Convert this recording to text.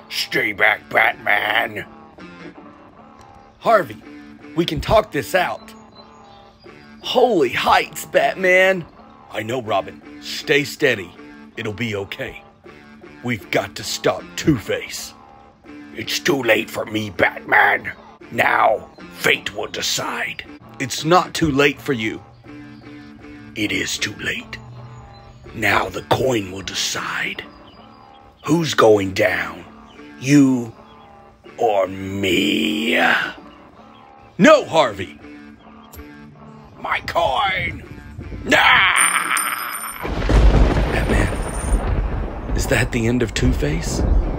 Stay back, Batman. Harvey, we can talk this out. Holy heights, Batman. I know, Robin. Stay steady. It'll be okay. We've got to stop Two-Face. It's too late for me, Batman. Now, fate will decide. It's not too late for you. It is too late. Now the coin will decide. Who's going down? You or me? No, Harvey! My coin! Nah! Batman, is that the end of Two-Face?